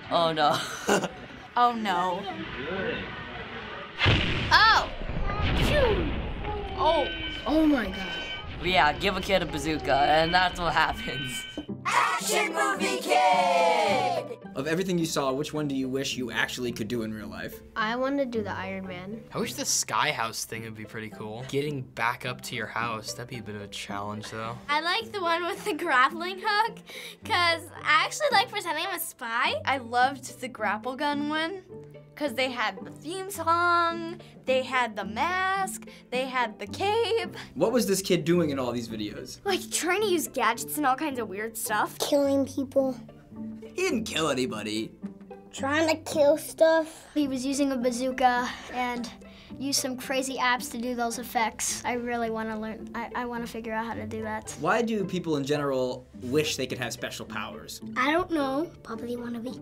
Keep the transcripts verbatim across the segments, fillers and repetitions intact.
Oh no. Oh no. Oh! Phew. Oh! Oh my god. Yeah, give a kid a bazooka, and that's what happens. Action Movie Kid! Of everything you saw, which one do you wish you actually could do in real life? I want to do the Iron Man. I wish the sky house thing would be pretty cool. Getting back up to your house, that'd be a bit of a challenge though. I like the one with the grappling hook, because I actually like pretending I'm a spy. I loved the grapple gun one, because they had the theme song, they had the mask, they had the cape. What was this kid doing in all these videos? Like trying to use gadgets and all kinds of weird stuff. Killing people. He didn't kill anybody. Trying to kill stuff. He was using a bazooka and used some crazy apps to do those effects. I really want to learn, I, I want to figure out how to do that. Why do people in general wish they could have special powers? I don't know. Probably want to be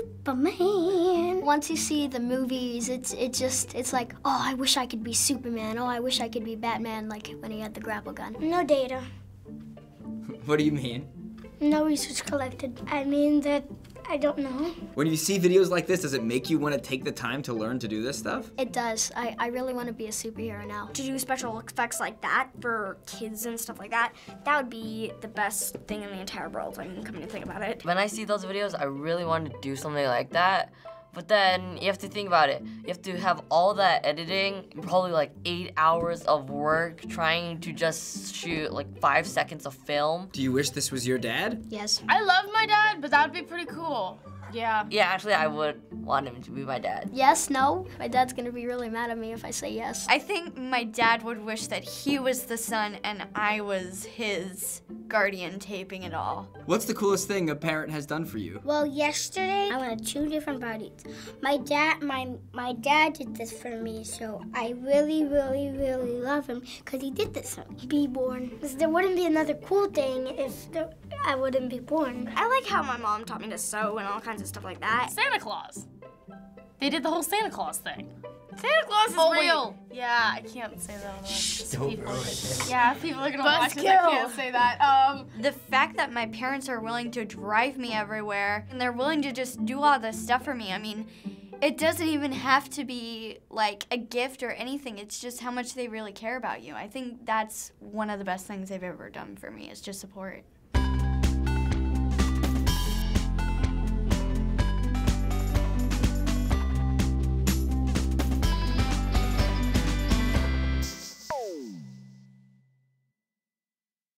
Superman. Once you see the movies, it's it just, it's like, oh, I wish I could be Superman. Oh, I wish I could be Batman, like when he had the grapple gun. No data. What do you mean? No research collected. I mean that I don't know. When you see videos like this, does it make you want to take the time to learn to do this stuff? It does. I, I really want to be a superhero now. To do special effects like that for kids and stuff like that, that would be the best thing in the entire world, I mean, coming to think about it. When I see those videos, I really want to do something like that. But then you have to think about it. You have to have all that editing, probably like eight hours of work trying to just shoot like five seconds of film. Do you wish this was your dad? Yes. I love my dad, but that would be pretty cool. Yeah. Yeah, actually, I would want him to be my dad. Yes, no. My dad's gonna be really mad at me if I say yes. I think my dad would wish that he was the son and I was his guardian taping it all. What's the coolest thing a parent has done for you? Well, yesterday I went to two different parties. My dad, my my dad did this for me, so I really, really, really love him because he did this for me. Be born. 'Cause there wouldn't be another cool thing if there, I wouldn't be born. I like how my mom taught me to sew and all kinds of stuff like that. Santa Claus. They did the whole Santa Claus thing. Santa Claus is Oh, real. wait. Yeah, I can't say that on the Don't people. ruin it. Yeah, people are gonna watch this. I can't say that. Um, the fact that my parents are willing to drive me everywhere and they're willing to just do all this stuff for me, I mean, it doesn't even have to be like a gift or anything. It's just how much they really care about you. I think that's one of the best things they've ever done for me is just support.